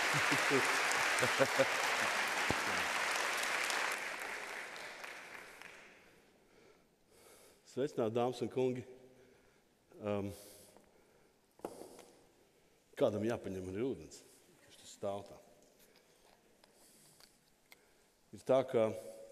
Sveicināti, dāmas un kungi. Kādam jāpaņem arī ūdens, kurš tas stāv tā. Ir tā, ka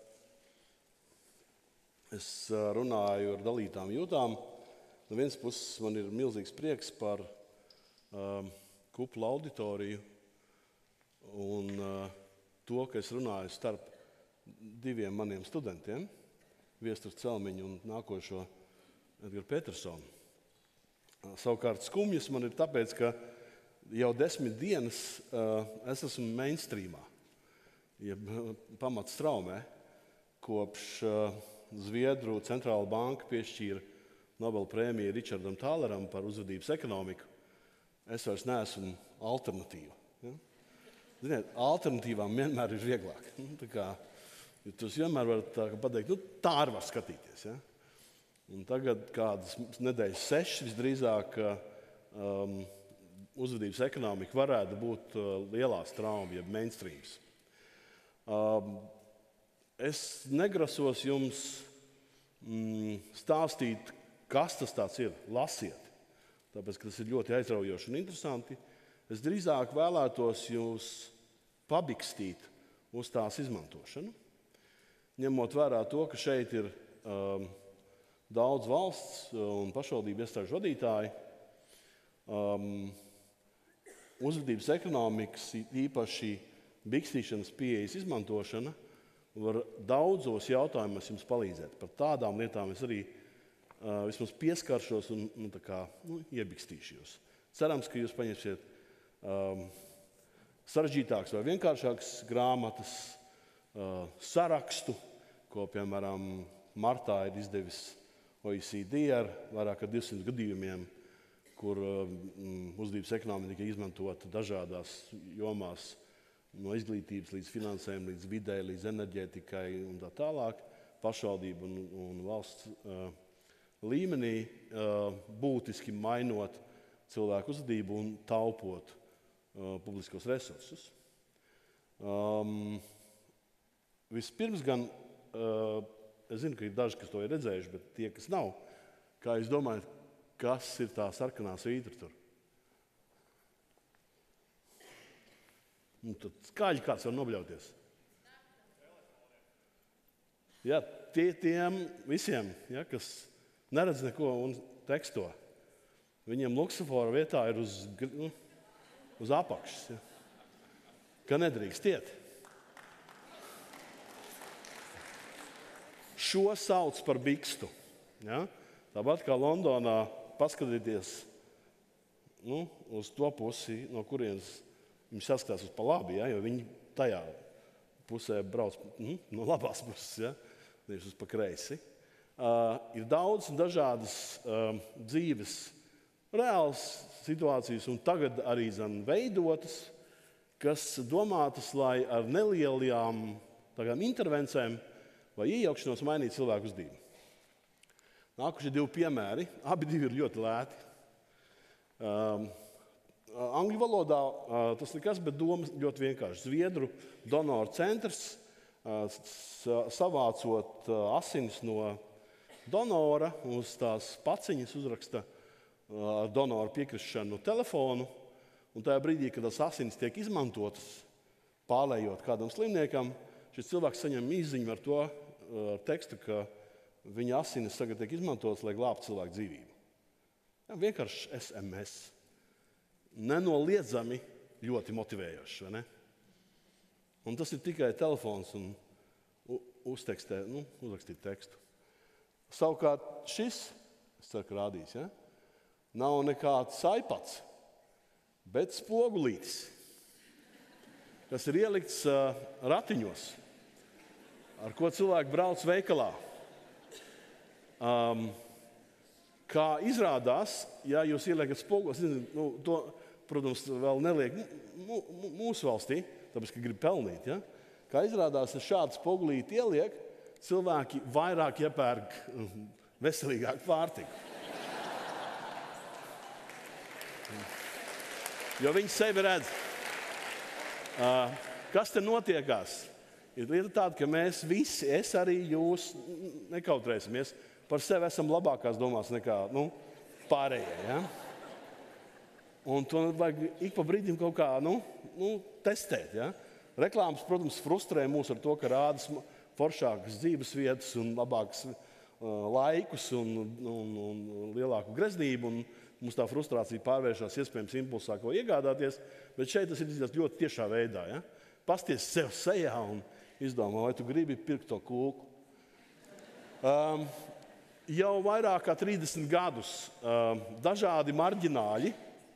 es runāju ar dalītām jūtām. No vienas puses man ir milzīgs prieks par kuplu auditoriju un to, ka es runāju starp diviem maniem studentiem, Viesturu Celmiņu un nākošo Edgars Petersonu. Savukārt skumjas man ir tāpēc, ka jau 10 dienas es esmu mainstreamā, jeb pamatstraumē, kopš Zviedru centrāla banka piešķīra Nobela prēmiju Richardam Tāleram par uzvedības ekonomiku. Es vairs neesmu alternatīva. Ja? Ziniet, alternatīvām vienmēr ir vieglāk. Tā kā, jūs vienmēr varat pateikt, tā arī var skatīties. Ja? Un tagad kādas nedēļas 6 visdrīzāk uzvedības ekonomika varētu būt lielā strauma, jeb mainstreams. Es negrasos jums stāstīt, kas tas tāds ir. Lasiet, tāpēc, ka tas ir ļoti aizraujoši un interesanti. Es drīzāk vēlētos jūs pabikstīt uz tās izmantošanu, ņemot vērā to, ka šeit ir daudz valsts un pašvaldību iestāžu vadītāji. Uzvedības ekonomikas, īpaši bikstīšanas pieejas izmantošana, var daudzos jautājumos jums palīdzēt. Par tādām lietām es arī vismaz pieskaršos un iebikstīšos. Cerams, ka jūs paņemsiet sarežģītākas vai vienkāršākas grāmatas, sarakstu, ko, piemēram, martā ir izdevis OECD ar vairāk kā 200 gadījumiem, kur uzvedības ekonomika tika izmantota dažādās jomās, no izglītības līdz finansēm, līdz videi, līdz enerģētikai un tā tālāk, pašvaldību un valsts līmenī, būtiski mainot cilvēku uzvedību un taupot publiskos resursus. Vispirms gan, es zinu, ka ir daži, kas to ir redzējuši, bet tie, kas nav, kā jūs domājat, kas ir tā sarkanā svītra tur? Tad skaļi kāds var nobļauties. Jā, tiem visiem, ja, kas neredz neko un teksto, viņiem luksofora vietā ir uz apakšas, ja, ka nedrīkstiet. Šo sauc par bikstu. Ja? Tāpat kā Londonā paskatieties uz to pusi, no kurienes viņi saskatās uz pa labi, ja, jo viņi tajā pusē brauc no labās puses, ja, nevis uz pa kreisi. Ir daudz dažādas dzīves reālas situācijas un tagad arī veidotas, kas domātas, lai ar nelielām intervencēm vai iejaukšanos mainītu cilvēku uzvedību. Nākušie 2 piemēri, abi ir ļoti lēti. Angļu valodā tas nekas, bet doma ļoti vienkārši. Zviedru donoru centrs, savācot asinis no donora, uz tās paciņas uzraksta ar donoru piekrišanu telefonu, un tajā brīdī, kad tās asinis tiek izmantotas, pārlējot kādam slimniekam, šis cilvēks saņem izziņu ar to tekstu, ka viņa asinis tagad tiek izmantotas, lai glābtu cilvēku dzīvību. Ja, vienkārši SMS. Nenoliedzami ļoti motivējošs, vai ne? Un tas ir tikai telefons un uzrakstīt tekstu. Savukārt šis, es ceru, ka rādīs, ja? Nav nekāds iPads, bet spogulītis, kas ir ielikts ratiņos, ar ko cilvēki brauc veikalā. Kā izrādās, ja jūs ieliekat spogulis, to, protams, vēl neliek mūsu valstī, tāpēc, ka grib pelnīt. Ja? Kā izrādās, ja šādu spogulīti ieliek, cilvēki vairāk iepērk veselīgāku pārtiku. Jo viņi sevi redz. Kas te notiekās? Ir lieta tāda, ka mēs visi, es arī jūs, nekautrēsimies, par sevi esam labākās domās nekā pārējie. Ja? Un to vajag ik pa brīdim kaut kā testēt. Ja? Reklāmas, protams, frustrē mūs ar to, ka rāda foršākas dzīves vietas un labākas laikus un lielāku greznību. Un mums tā frustrācija pārvēršas iespējams impulsā, ko iegādāties. Bet šeit tas ir izdarīts ļoti tiešā veidā. Ja? Pasties sev sejā un izdomā, vai tu gribi pirkt to kūku. Jau vairāk kā 30 gadus dažādi marģināļi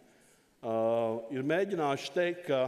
ir mēģinājuši teikt, ka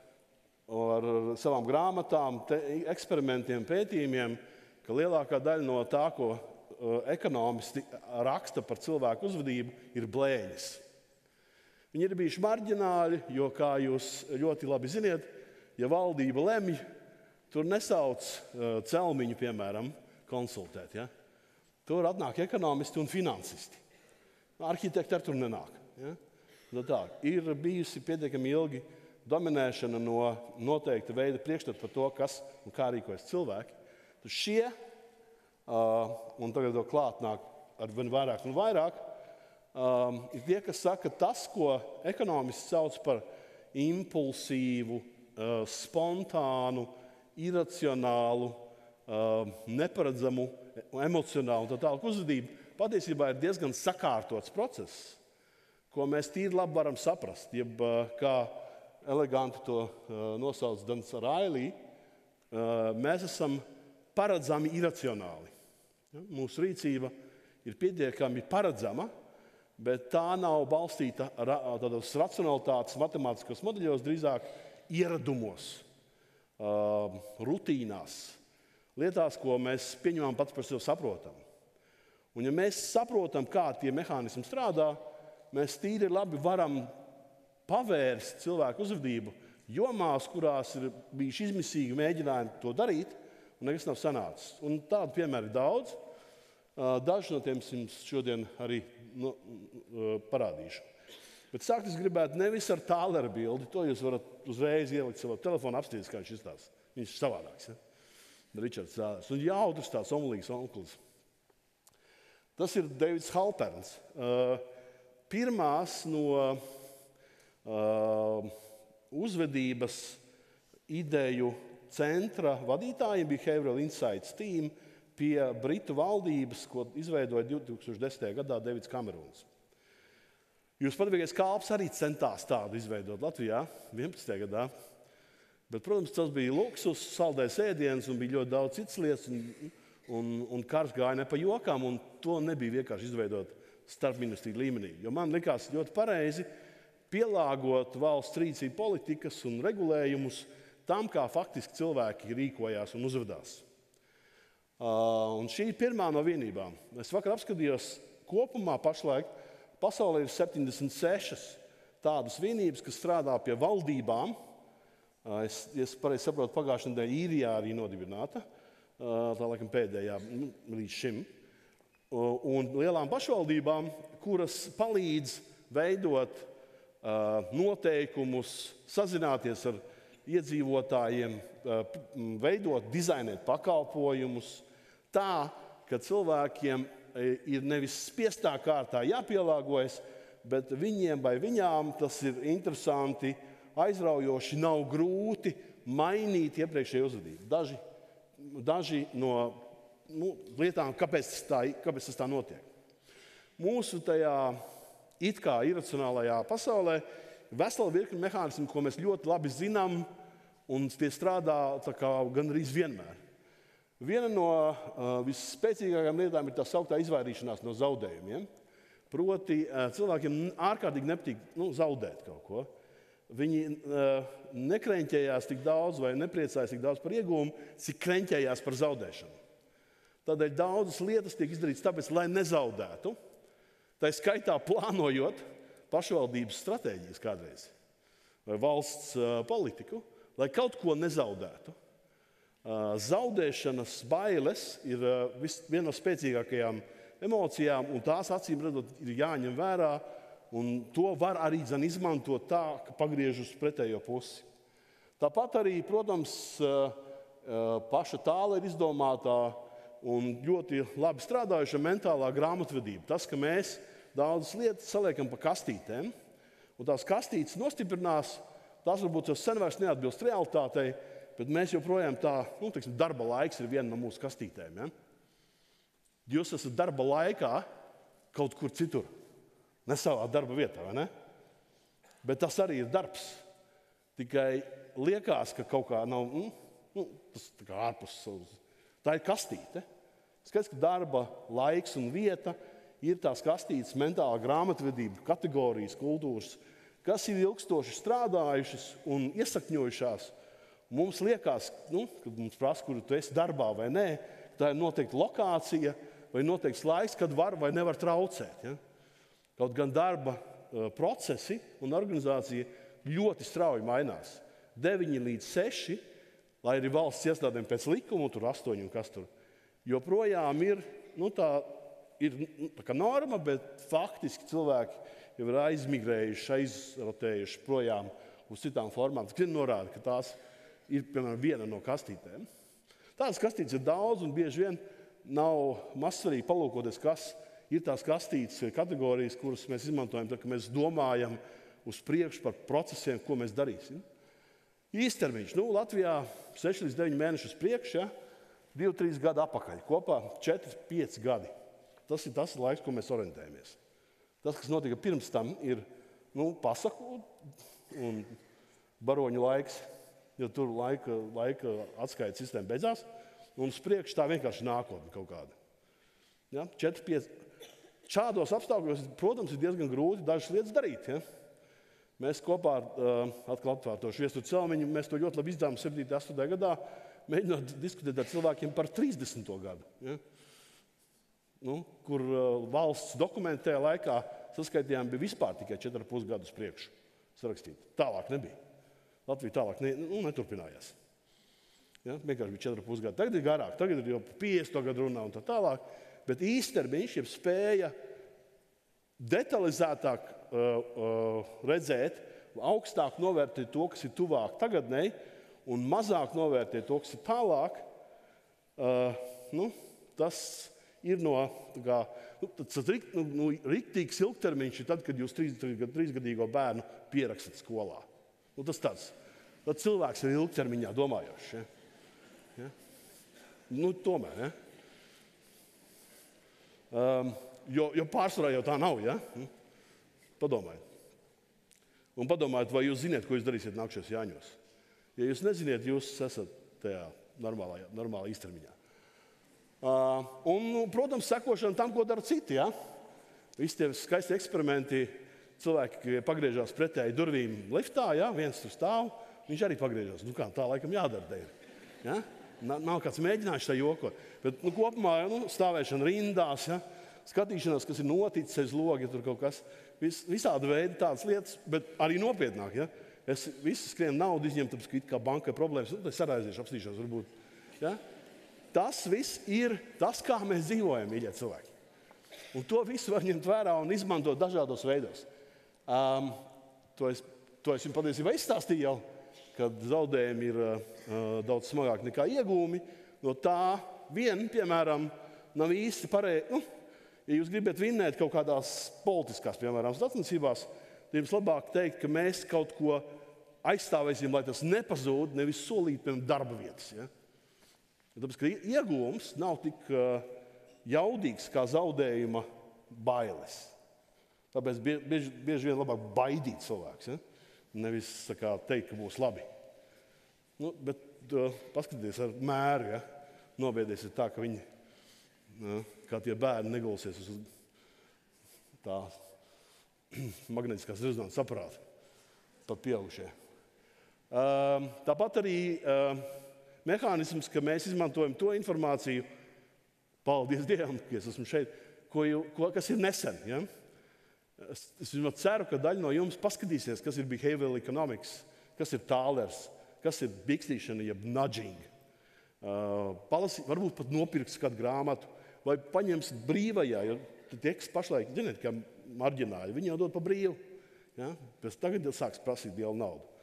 ar savām grāmatām, eksperimentiem, pētījumiem, ka lielākā daļa no tā, ko ekonomisti raksta par cilvēku uzvedību, ir blēņas. Viņi ir bijuši marģināļi, jo, kā jūs ļoti labi ziniet, ja valdība lemj, tur nesauc celmiņu, piemēram, konsultēt. Ja? Tur atnāk ekonomisti un finansisti. Arhitekti ar tur nenāk. Ja? Tā, ir bijusi pietiekami ilgi dominēšana no noteikta veida priekšstata par to, kas un kā rīkojas cilvēki. Tad šie, un tagad vēl klāt nāk ar vien vairāk un vairāk, ir tie, kas saka, tas, ko ekonomisti sauc par impulsīvu, spontānu, iracionālu, neparedzamu, emocionālu un tā tālāk uzvedību, patiesībā ir diezgan sakārtots process, ko mēs tīri labi varam saprast. Jeb, kā eleganti to nosauc Dans Railī, mēs esam paredzami iracionāli. Ja? Mūsu rīcība ir pietiekami paredzama, bet tā nav balstīta tādos racionalitātes, matemātiskos modeļos, drīzāk ieradumos, rutīnās, lietās, ko mēs pieņemam pats par sevi saprotam. Un ja mēs saprotam, kā tie mehānismi strādā, mēs tīri labi varam pavērst cilvēku uzvedību jomās, kurās ir bijuši izmisīgi mēģinājumi to darīt, un nekas nav sanācis. Un tādu piemēru ir daudz. Dažus no tiem jums šodien arī parādīšu. Bet sākt es gribētu nevis ar tālera bildi, to jūs varat uzreiz ielikt savā telefonā, apstīties, kā viņš izstās. Viņš ir savādāks. Ja? Ričards Tālers. Un jautrs tāds omulīgs onklis. Tas ir Deivids Halperns. Pirmās no uzvedības ideju centra vadītājiem bija Behavioral Insights team pie Britu valdības, ko izveidoja 2010. gadā Deivids Kamerons. Jūs patīkais kalps arī centās tādu izveidot Latvijā 11. gadā. Bet, protams, tas bija luksus, saldējs ēdiens un bija ļoti daudz citas lietas. Un karš gāja ne pa jokām, un to nebija vienkārši izveidot starpministriju līmenī. Jo man likās ļoti pareizi pielāgot valsts rīcību politikas un regulējumus tam, kā faktiski cilvēki rīkojās un uzvedās. Un šī ir pirmā no vienībām. Es vakar apskatījos kopumā pašlaik pasaulē ir 76 tādas vienības, kas strādā pie valdībām. Es pareizi saprotu, pagājušajā nedēļā Īrijā arī nodibināta. Tā laikam pēdējā līdz šim. Un lielām pašvaldībām, kuras palīdz veidot noteikumus, sazināties ar iedzīvotājiem, veidot, dizainēt pakalpojumus tā, ka cilvēkiem ir nevis spiestā kārtā jāpielāgojas, bet viņiem vai viņām tas ir interesanti, aizraujoši, nav grūti mainīt iepriekšējo uzvedību. Daži no lietām, kāpēc tas tā notiek. Mūsu tajā it kā iracionālajā pasaulē vesela virkne mehānismu, ko mēs ļoti labi zinām, un tie strādā gandrīz vienmēr. Viena no visspēcīgākajām lietām ir tā sauktā izvairīšanās no zaudējumiem. Proti, cilvēkiem ārkārtīgi nepatīk zaudēt kaut ko. Viņi nekreņķējās tik daudz vai nepriecājas tik daudz par iegūmu, cik kreņķējās par zaudēšanu. Tādēļ daudzas lietas tiek izdarītas tāpēc, lai nezaudētu. Tā skaitā plānojot pašvaldības stratēģijas kādreiz vai valsts politiku, lai kaut ko nezaudētu. Zaudēšanas bailes ir viena no spēcīgākajām emocijām, un tās acīm redzot ir jāņem vērā, un to var arī izmantot tā, ka pagriež uz pretējo pusi. Tāpat arī, protams, paša tāla ir izdomātā un ļoti labi strādājuša mentālā grāmatvedība. Tas, ka mēs daudzas lietas saliekam pa kastītēm, un tās kastītes nostiprinās, tās varbūt jau sen vairs neatbilst realitātei, bet mēs joprojām darba laiks ir viena no mūsu kastītēm. Ja? Jūs esat darba laikā kaut kur citur, ne savā darba vietā, vai ne? Bet tas arī ir darbs. Tikai liekas, ka kaut kā nav, tas tā kā ārpus. Tā ir kastīte. Skaidrs, ka darba laiks un vieta ir tās kastītes, mentālā grāmatvedība, kategorijas, kultūras, kas ir ilgstoši strādājušas un iesakņojušās. Mums liekas, kad mums prasa, kur tu esi darbā vai nē, tā ir noteikta lokācija vai noteikts laiks, kad var vai nevar traucēt. Ja? Kaut gan darba procesi un organizācija ļoti strauji mainās. 9 līdz 6, lai arī valsts iestādēm pēc likuma, tur 8 un kas tur, joprojām ir, tā kā norma, bet faktiski cilvēki jau ir aizmigrējuši, aizrotējuši projām uz citām formām. Tas norāda, ka tās ir, piemēram, viena no kastītēm. Tādas kastītes ir daudz un bieži vien nav mazsvarīgi palūkoties, kas ir tās kastītes kategorijas, kuras mēs izmantojam, tad, kad mēs domājam uz priekšu par procesiem, ko mēs darīsim. Īstermiņš. Latvijā 6 līdz 9 mēnešus priekš, 2-3 gadi atpakaļ. Kopā 4-5 gadi. Tas ir tas laiks, ko mēs orientējamies. Tas, kas notika pirms tam, ir pasaku un baroņu laiks, jo tur laika atskaites sistēma beidzās, un uz priekšu tā vienkārši nākotne kaut kāda. Ja? 4-5. Šādos apstākļos, protams, ir diezgan grūti dažas lietas darīt. Ja? Mēs kopā ar atkal atvērtošu Viesturu Celmiņu, mēs to ļoti labi izdevām 7. 8. gadā, mēģinot diskutēt ar cilvēkiem par 30. gadu. Ja? Kur valsts dokumentē laikā saskaitījām bija vispār tikai 4,5 gadus priekšu sarakstīti. Tālāk nebija. Latvija tālāk neturpinājās. Ja? Vienkārši bija 4,5 gadi. Tagad ir garāk, tagad ir jau 50. gadu runā un tā tālāk. Bet īstermiņš jau spēja detalizētāk redzēt, augstāk novērtēt to, kas ir tuvāk tagadnei, un mazāk novērtēt to, kas ir tālāk. Tas ir tas riktīgs ilgtermiņš, tad, kad jūs 3-gadīgo bērnu pierakstat skolā. Tas tāds. Tad cilvēks ir ilgtermiņā domājošs. Ja? Tomēr. Ja? Jo pārsvarā jau tā nav. Ja? Padomājiet. Un padomājiet, vai jūs ziniet, ko jūs darīsiet nākamajos Jāņos. Ja jūs neziniet, jūs esat tajā normālā īstermiņā. Protams, sekošana tam, ko dara citi. Ja? Visi tie skaisti eksperimenti, cilvēki pagriežās pretēji durvīm liftā, ja? Viens tur stāv, viņš arī pagriežās. Tā laikam jādara. Ja? Nav kāds mēģinājums tā jokot. Bet kopumā stāvēšana rindās, ja? Skatīšanās, kas ir noticis aiz loga, ja tur kaut kas. Visādi veidi tādas lietas, bet arī nopietnāk. Ja? Es visu skrienu naudu izņemu, tāpēc, ka it kā bankai problēmas, es saraiziešu, apstīšos varbūt. Ja? Tas viss ir tas, kā mēs dzīvojam, mīļie cilvēki. Un to visu var ņemt vērā un izmantot dažādos veidos. To es jums patiesībā izstāstīju jau, kad zaudējumi ir daudz smagāki nekā iegūmi. No tā vien, piemēram, nav īsti pareizi. Ja jūs gribat vinnēt kaut kādās politiskās, piemēram, sacensībās, tad jums labāk teikt, ka mēs kaut ko aizstāvēsim, lai tas nepazūd, nevis solīt, piemēram, darba vietas. Ja? Tāpēc, ka iegūms nav tik jaudīgs kā zaudējuma bailes. Tāpēc bieži vien labāk baidīt cilvēks. Ja? Nevis teikt, ka būs labi. Bet paskatieties ar mēru. Ja? Nobiediesiet tā, ka viņi, kā tie bērni, negulsies uz tā magnetiskās rezonanses aparāta. Pat pieaugušie. Tāpat arī mehānisms, ka mēs izmantojam to informāciju, paldies Dievam, ka es esmu šeit, kas ir nesen. Ja? Es ceru, ka daļa no jums paskatīsies, kas ir behavioral economics, kas ir tālers, kas ir bikstīšana, jeb nudging. Varbūt pat nopirks kādu grāmatu, vai paņems brīvajā, jo tie, kas pašlaik, ziniet, kā marģināļi, viņi jau dod pa brīvu. Ja? Pēc tagad jau sāks prasīt lielu naudu.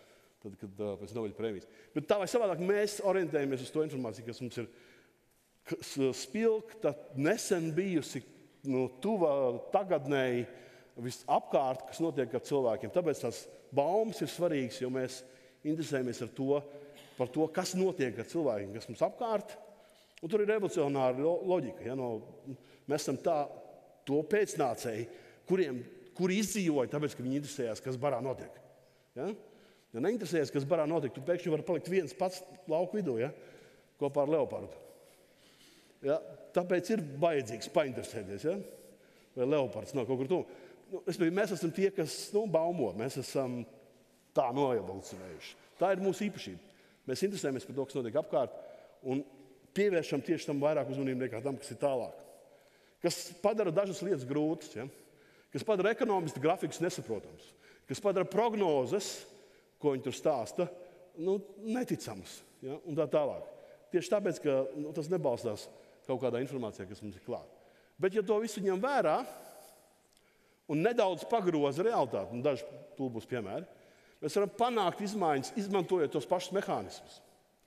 kad pēc Nobeļa prēmijas. Bet tā vai savādāk mēs orientējamies uz to informāciju, kas mums ir spilgta, nesen bijusi, tuva tagadnēji visapkārt, kas notiek ar cilvēkiem. Tāpēc tās baumas ir svarīgas, jo mēs interesējamies par to, kas notiek ar cilvēkiem, kas mums apkārt. Un tur ir evolucionāra loģika. Ja? Mēs esam to pēcnācēji, kuri izdzīvoja, tāpēc, ka viņi interesējās, kas barā notiek. Ja? Ja neinteresējas, kas barā notiek, tu pēkšņi vari palikt viens pats lauku vidū, ja? Kopā ar leopardu. Ja? Tāpēc ir vajadzīgs painteresēties, ja? Vai leopards nav kaut kur tuvu. Mēs esam tie, kas baumo, mēs esam tā noevolucionējuši. Tā ir mūsu īpašība. Mēs interesējamies par to, kas notiek apkārt, un pievēršam tieši tam vairāk uzmanību nekā tam, kas ir tālāk. Kas padara dažas lietas grūtas, ja? Kas padara ekonomistu grafikus nesaprotams, kas padara prognozes, ko viņi tur stāsta, neticamas, ja? Un tā tālāk. Tieši tāpēc, ka tas nebalstās kaut kādā informācijā, kas mums ir klāta. Bet, ja to visu ņem vērā un nedaudz pagroza realitāti, daži tūl būs piemēri, mēs varam panākt izmaiņas, izmantojot tos pašus mehānismus.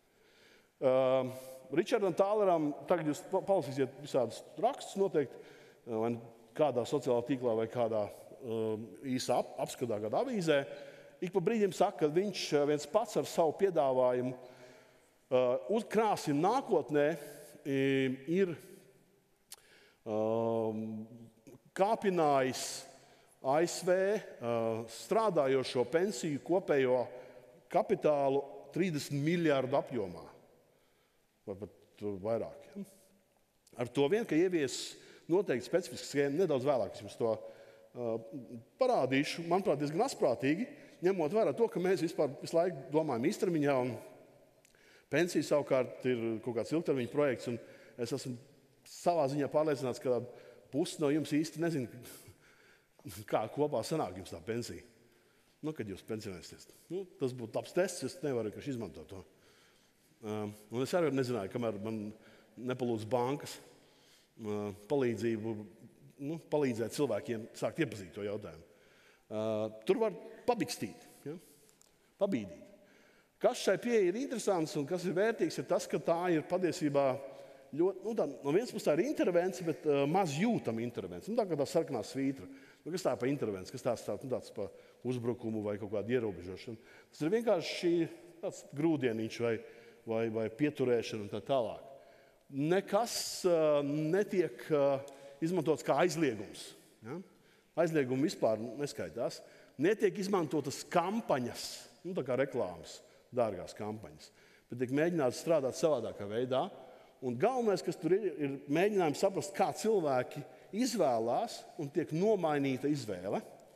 Ričardam Tāleram, tagad jūs palasīsiet visādus rakstus noteikti, vai kādā sociālā tīklā vai kādā īsā apskatā, kādā avīzē, ik pa brīdim saka, ka viņš viens pats ar savu piedāvājumu uzkrāsim nākotnē ir kāpinājis ASV strādājošo pensiju kopējo kapitālu 30 miljārdu apjomā. Vai pat vairāk. Ja? Ar to vien, ka ievies noteikti specifiski schēma, nedaudz vēlāk es jums to parādīšu, manuprāt, diezgan asprātīgi, ņemot vērā to, ka mēs vispār visu laiku domājam īstermiņā, un pensija savukārt ir kaut kāds ilgtermiņa projekts, un es esmu savā ziņā pārliecināts, ka pusi no jums īsti nezinu, kā kopā sanāk jums tā pensija. Kad jūs pensionēsieties. Tas būtu labs tests, es nevaru vienkārši izmantot to. Un es arī nezināju, kamēr man nepalūdz bankas palīdzību, palīdzēt cilvēkiem sākt iepazīt to jautājumu. Tur var pabikstīt, ja? Pabīdīt. Kas šai pieeja ir interesants un kas ir vērtīgs, ir tas, ka tā ir patiesībā ļoti, no vienas puses tā ir intervence, bet maz jūtama intervence. Tā kā tā sarkanā svītra. Kas tā pa intervence, kas tāds pa uzbrukumu vai kaut kādu ierobežošanu. Tas ir vienkārši tāds grūdieniņš vai pieturēšana un tā tālāk. Nekas netiek izmantots kā aizliegums. Ja? Aizliegumi vispār neskaitās. Netiek izmantotas kampaņas, tā kā reklāmas, dārgās kampaņas, bet tiek mēģināts strādāt savādākā veidā. Un galvenais, kas tur ir mēģinājums saprast, kā cilvēki izvēlās un tiek nomainīta izvēle.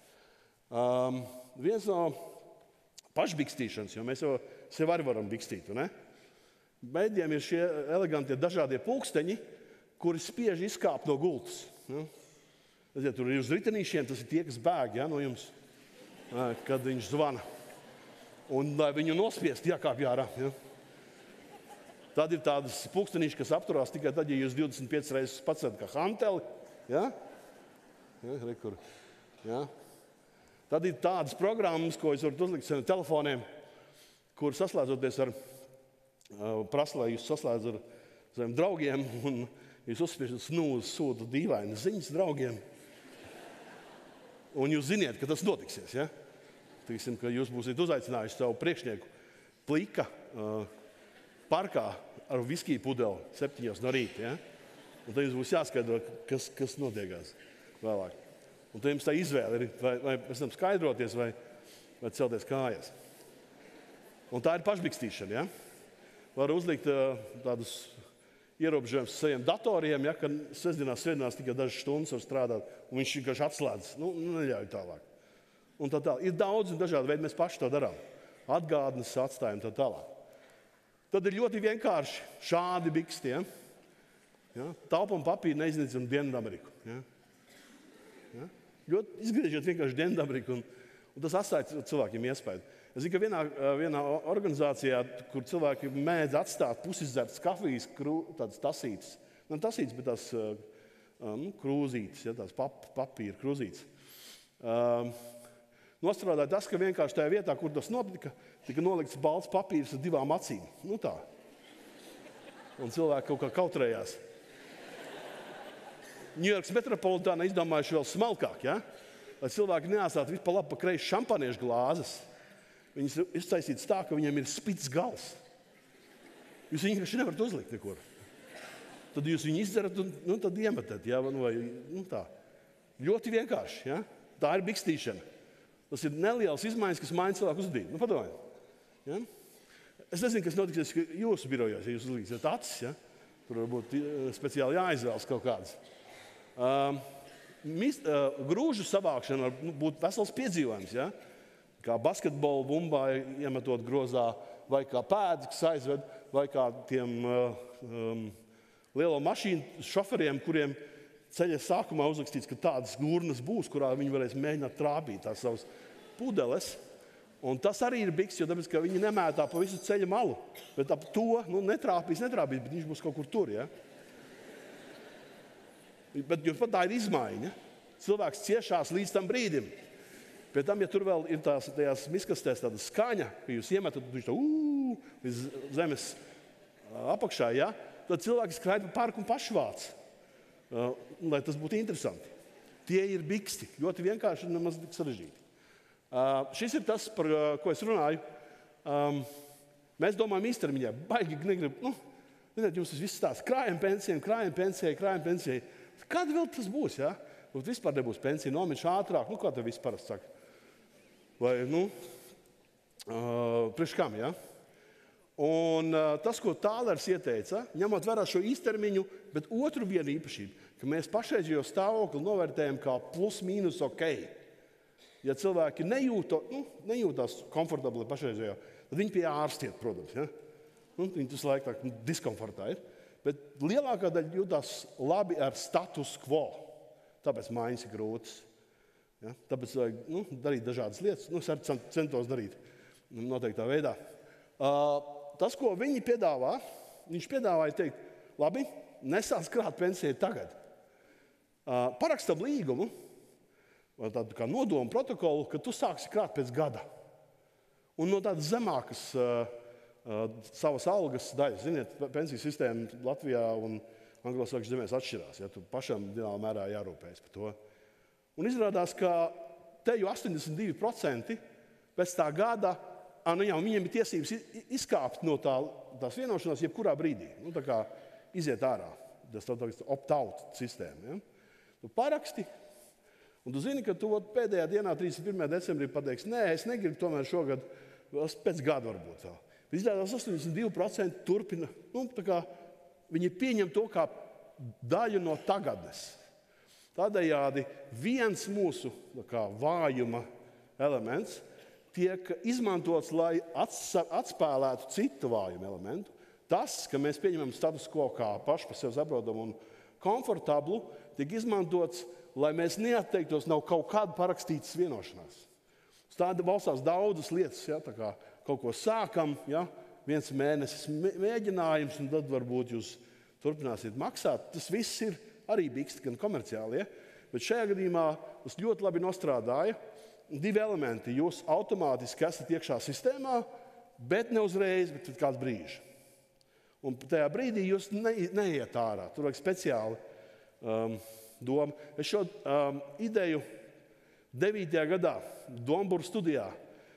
Viens no pašbikstīšanas, jo mēs jau sev arī varam bikstīt, ne? Mēģiem ir šie elegantie dažādie pulksteņi, kuri spiež izkāpt no gultas. Ja? Tur ir uz ritenīšiem, tas ir tie, kas bēg, ja, no jums, kad viņš zvana. Un lai viņu nospiest, jākāpj ārā. Ja? Tad ir tādas pulkstenīši, kas apturās tikai tad, ja jūs 25 reizes paceļat kā hanteli. Ja? Ja? Tad ir tādas programmas, ko jūs varat uzlikt saviem telefoniem, kur saslēdzoties ar prasa, lai jūs saslēdz ar saviem draugiem, un jūs uzspiežat snūzi, sūta dīvaini ziņas draugiem. Un jūs ziniet, ka tas notiksies. Ja? Tiksim, ka jūs būsiet uzaicinājuši savu priekšnieku plika parkā ar viskiju pudeli 7 no rīta. Ja? Un tad jums būs jāskaidro, kas notiekās vēlāk. Un tad jums tā izvēle ir, vai pēc tam skaidroties, vai celties kājās. Un tā ir pašbikstīšana. Ja? Var uzlikt tādus ierobežojumus saviem datoriem, ja, ka sestdienās tikai dažas stundas var strādāt, un viņš vienkārši atslēdz. Neļauj tālāk. Un tā tālāk. Ir daudz un dažādi veidi, mēs paši to darām. Atgādnes atstājam tā tālāk. Tad ir ļoti vienkārši šādi biksti. Ja? Ja? Taupam papīru, neiznīcam Dienvidameriku. Ja? Ja? Izgriežiet vienkārši Dienvidameriku, un tas atstāja cilvēkiem iespēju. Es zinu, ka vienā organizācijā, kur cilvēki mēdz atstāt pusizzertas kafijas tādas tasītes, tasītes, bet tās krūzītes, ja, tās papīra krūzītes. nostrādāja tas, ka vienkārši tajā vietā, kur tas notika, tika nolikts balts papīrs ar 2 acīm. Nu tā. Un cilvēki kaut kā kautrējās. Ņujorkas metropolitāna izdomājuši vēl smalkāk, ja? Lai cilvēki neatstātu visu pa labi pa kreisi šampaniešu glāzes. Viņas ir iztaisītas tā, ka viņiem ir spits gals. Jūs viņu vienkārši nevarat uzlikt nekur. Tad jūs viņu izdarat un tad iemetat. Ja? Tā. Ļoti vienkārši. Ja? Tā ir bikstīšana. Tas ir nelielas izmaiņas, kas maina cilvēku uzvedību. Padomājiet. Ja? Es nezinu, kas notiks jūsu birojos, ja jūs uzliksiet acis. Ja? Tur varbūt speciāli jāizvēlas kaut kādas. Grūžu savākšana var būt vesels piedzīvojums. Ja? Kā basketbola bumbā iemetot grozā, vai kā pēdas, kas aizved, vai kā tiem lielo mašīnu šoferiem, kuriem ceļa sākumā uzrakstīts, ka tādas gurnas būs, kurā viņi varēs mēģināt trāpīt tās savas pudeles. Un tas arī ir biks, jo tāpēc, ka viņi nemētā pa visu ceļa malu. Bet ap to netrāpīs, bet viņš būs kaut kur tur. Ja? Jo pat tā ir izmaiņa. Cilvēks ciešās līdz tam brīdim. Pēc tam, ja tur vēl ir tajās miskastēs tāda skaņa, ka jūs iemetat viņš tā līdz zemes apakšā, ja? Tad cilvēki skraida pa parku un pašvāc. Lai tas būtu interesanti. Tie ir biksti. Ļoti vienkārši un nemaz tik sarežģīti. Šis ir tas, par ko es runāju. Mēs domājam īstermiņā. Baigi negribu. Jums tas viss stāsts. Krājam pensijai. Kad vēl tas būs? Ja? Vispār nebūs pensija. Nomiņš ātrāk. Kā tev viss parasti saka? Vai, priekš kam, ja? Un tas, ko Tālers ieteica, ņemot vērā šo īstermiņu, bet otru vienu īpašību, ka mēs pašreizējo stāvokli novērtējam kā plus mīnus ok. Ja cilvēki nejūtās komfortabli pašreizējo, tad viņi pie ārstiet, protams. Ja? Viņi tas laik tā diskomfortā ir. Bet lielākā daļa jūtās labi ar status quo. Tāpēc maiņas ir grūtas. Ja? Tāpēc vajag darīt dažādas lietas. Es arī centos darīt noteiktā veidā. Tas, ko viņi piedāvā, viņš piedāvāja teikt, labi, nesāc krāt pensiju tagad. Parakstam līgumu, vai tādu kā nodomu protokolu, ka tu sāksi krāt pēc gada. Un no tādas zemākas savas algas daļas, ziniet, pensiju sistēma Latvijā un Anglo-Saksijas zemēs atšķirās. Ja, tu pašam zināmā mērā jārūpējas par to. Un izrādās, ka te jau 82% pēc tā gada viņiem ir tiesības izkāpt no tās vienošanās jebkurā brīdī. Tā kā iziet ārā. Tas tā opt-out sistēma. Ja? Tu paraksti, un tu zini, ka tu pēdējā dienā, 31. decembrī, pateiksi, nē, es negribu tomēr šogad, pēc gada varbūt vēl. Izrādās 82% turpina, viņi pieņem to kā daļu no tagadnes. Tādējādi viens mūsu vājuma elements tiek izmantots, lai atspēlētu citu vājumu elementu. Tas, ka mēs pieņemam status quo kā paši par sevi saprotamu un komfortablu, tiek izmantots, lai mēs neatteiktos no kaut kāda parakstītas vienošanās. Tāda balstās daudzas lietas, ja, tā kā kaut ko sākam, ja, 1 mēnesis mēģinājums, un tad varbūt jūs turpināsiet maksāt. Tas viss ir arī biksti, gan komerciāli. Ja? Bet šajā gadījumā tas ļoti labi nostrādāja. 2 elementi. Jūs automātiski esat iekšā sistēmā, bet ne uzreiz, bet pēc kāda brīža. Un tajā brīdī jūs neiet ārā. Tur vajag speciāli doma. Es šo ideju 9. gadā Dombūru studijā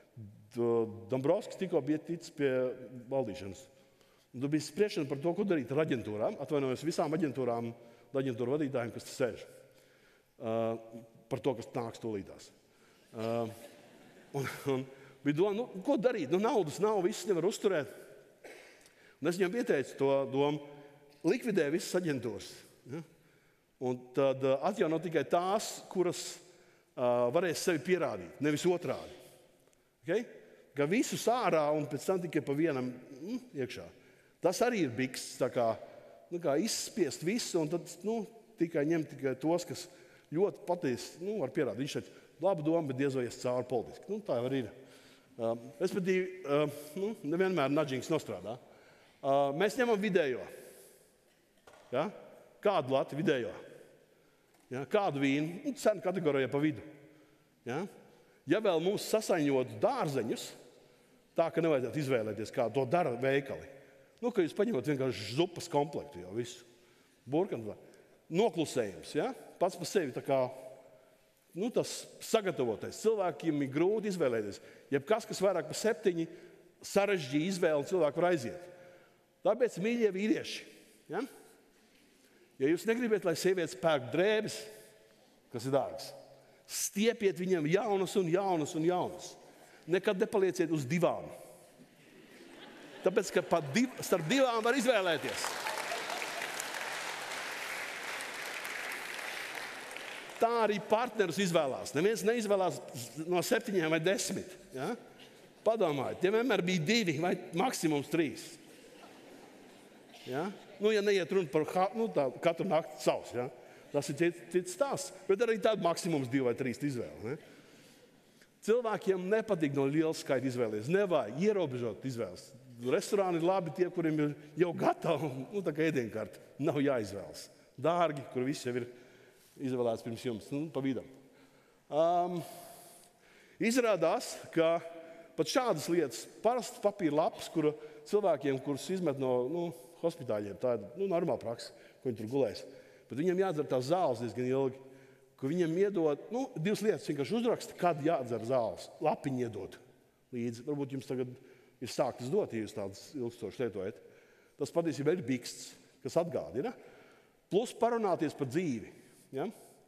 Dombrovskis tikko bija ticis pie valdīšanas. Tur bija spriešana par to, ko darīt ar aģentūrām. Atvainojos visām aģentūrām, aģentūru vadītājiem, kas te sēž. Par to, kas nāks tūlītās. Un bija doma, ko darīt? Naudas nav, viss nevar uzturēt. Un es viņam ieteicu to domu, likvidē visas aģentūras. Ja? Un tad atjauno tikai tās, kuras varēs sevi pierādīt, nevis otrādi. Okay? Ka visus ārā un pēc tam tikai pa vienam iekšā. Tas arī ir biks, tā kā izspiest visu un tad tikai ņemt tikai tos, kas ļoti patiesi var pierādīt. Viņš teica, laba doma, bet diez vai ies cauri politiski. Tā jau ir. Respektīvi, nevienmēr nudžings nostrādā. Mēs ņemam vidējo. Ja? Kādu lati vidējo? Ja? Kādu vīnu? Cenu kategorijā pa vidu. Ja? Ja vēl mums sasaņot dārzeņus, tā, ka nevajadzētu izvēlēties, kā to dara veikali. Ka jūs paņemat vienkārši zupas komplektu jau visu. Burkanu, noklusējums, ja? Pats par sevi tā kā, tas sagatavotais. Cilvēkiem ir grūti izvēlēties. Jebkas, kas vairāk par 7, sarežģīja izvēli, un cilvēku var aiziet. Tāpēc, mīļie vīrieši, ja? Ja jūs negribat, lai sievietes pērk drēbes, kas ir dārgas, stiepiet viņam jaunas un jaunas un jaunas. Nekad nepalieciet uz 2. Tāpēc, ka starp 2 var izvēlēties. Tā arī partnerus izvēlās. Neviens neizvēlās no 7 vai 10. Ja? Padomājiet, ja vienmēr bija 2 vai maksimums 3. Ja? Ja neiet runa par katru nakti savs. Ja? Tas ir cits stāsts. Bet arī tāda maksimums 2 vai 3 izvēle. Ne? Cilvēkiem nepatīk no liela skaita izvēlēties. Nevajag ierobežot izvēles. Restorāni ir labi tie, kuriem ir jau gatavi, tā kā ēdienkarte. Nav jāizvēlas. Dārgi, kur viss jau ir izvēlēts pirms jums, pa vidam. Izrādās, ka pat šādas lietas, parasti papīra lapas, kuru cilvēkiem, kurus izmet no hospitāļiem, tā ir normāla praksa, ko viņi tur gulēs. Bet viņam jādzer tās zāles diezgan ilgi, ka viņam iedod, 2 lietas vienkārši uzraksta, kad jādzer zāles. Lapiņu iedod līdzi. Varbūt jums tagad ir sāktas dot, ja jūs tādas ilgstoši lietojat. Tas patiesībā ir biksts, kas atgādina. Plus parunāties par dzīvi. Ja?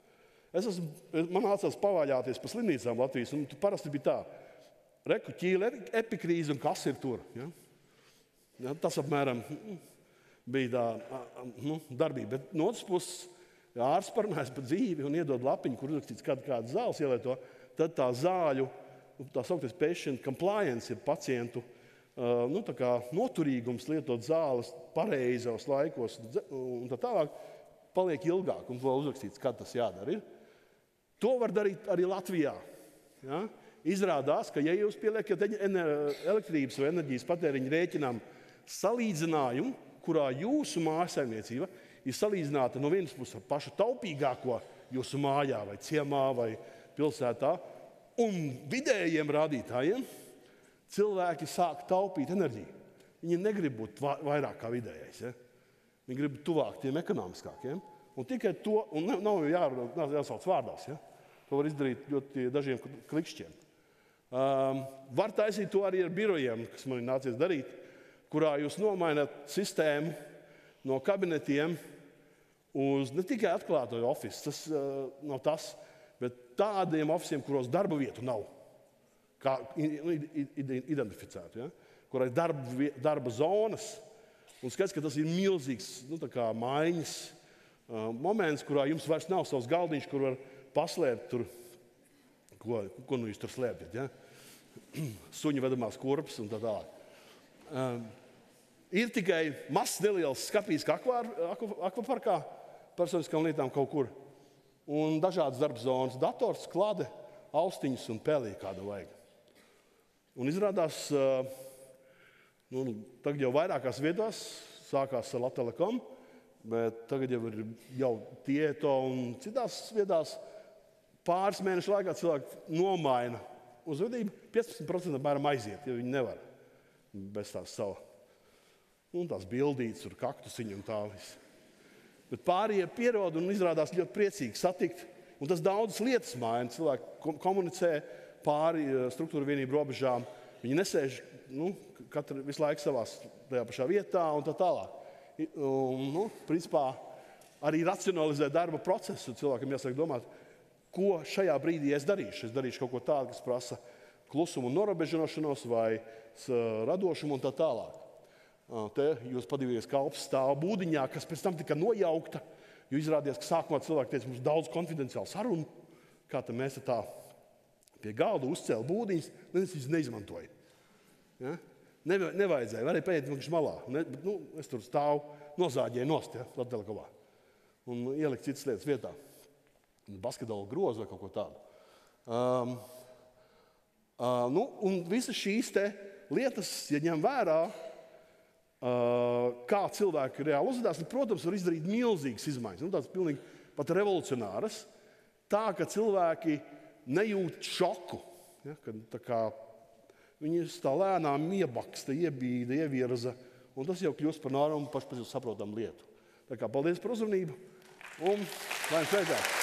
Man nācās pavaļāties pa slimnīcām Latvijas, un parasti bija tā. Reku ķīle, epikrīze un kas ir tur. Ja? Ja, tas apmēram bija tā darbība. Bet no otras puses, ja ārsts parunājas par dzīvi un iedod lapiņu, kur uzrakstīts kādas zāles ielieto, tad tā zāļu, tā sauktais patient compliance, ir pacientu tā kā noturīgums lietot zāles pareizos laikos un tā tālāk, paliek ilgāk un vēl uzrakstīts, kad tas jādara. To var darīt arī Latvijā. Ja? Izrādās, ka ja jūs pieliekat elektrības vai enerģijas patēriņa rēķinām salīdzinājumu, kurā jūsu mājsaimniecība ir salīdzināta no vienas puses ar pašu taupīgāko jūsu mājā vai ciemā vai pilsētā, un vidējiem rādītājiem cilvēki sāk taupīt enerģiju. Viņi negrib būt vairāk kā vidējais. Ja? Viņi grib tuvāk tiem ekonomiskākiem. Un tikai to, un nav jāsauc vārdās. Ja? To var izdarīt ļoti dažiem klikšķiem. Var taisīt to arī ar birojiem, kas man ir nācies darīt, kurā jūs nomaināt sistēmu no kabinetiem uz ne tikai atklāto ofisu, tas nav tas, bet tādiem ofisiem, kuros darba vietu nav, kā identificētu, ja? Kurā ir darba zonas. Un skats, ka tas ir milzīgs maiņas moments, kurā jums vairs nav savs galdiņš, kur var paslēpt tur, ko nu jūs tur slēpjat. Ja? Suņu vedamās kurpes un tā tālāk. Ir tikai mazs neliels skapīs kā akvaparkā, personiskām lietām kaut kur. Un dažādas darba zonas, dators, klade, austiņas un pelī kāda vajag. Un izrādās, tagad jau vairākās vietās sākās ar Latelekom, bet tagad jau ir Tieto un citās vietās pāris mēnešu laikā cilvēki nomaina uzvedību. 15% apmēram aiziet, ja viņi nevar bez tās sava. Un tās bildītes, kaktusiņi un tā viss. Bet pārējie pierod un izrādās ļoti priecīgi satikt. Un tas daudzas lietas maina. Cilvēki komunicē pāri struktūra vienību robežām. Viņi nesēž visu laiku savās tajā pašā vietā un tā tālāk. Principā arī racionalizē darba procesu. Cilvēkam jāsāk domāt, ko šajā brīdī es darīšu. Es darīšu kaut ko tādu, kas prasa klusumu un norobežošanos vai radošumu un tā tālāk. Te jūs padījāties kalps stāv būdiņā, kas pēc tam tika nojaukta, jo izrādījās, ka sākumā cilvēki teica, mums daudz konfidenciālu sarunu, kā tad mēs tā pie galda uzcēla būdiņas, neviens viņas neizmantoja. Ja? Nevajadzēja, varēja paiet vienkārši malā. Bet, es tur stāvu, nozāģēju nost, ja, Latelekomā, un ielikt citas lietas vietā. Basketbola grozu vai kaut ko tādu. Un visas šīs te lietas, ja ņem vērā, kā cilvēki reāli uzvedās, protams, var izdarīt milzīgas izmaiņas. Tās pilnīgi pat revolucionāras. Tā, ka cilvēki nejūt šoku. Ja, kad tā kā viņi tā lēnām iebaksta, iebīda, ievirza, un tas jau kļūst par normu pašu saprotamu lietu. Tā kā paldies par uzmanību un lai jums veicās!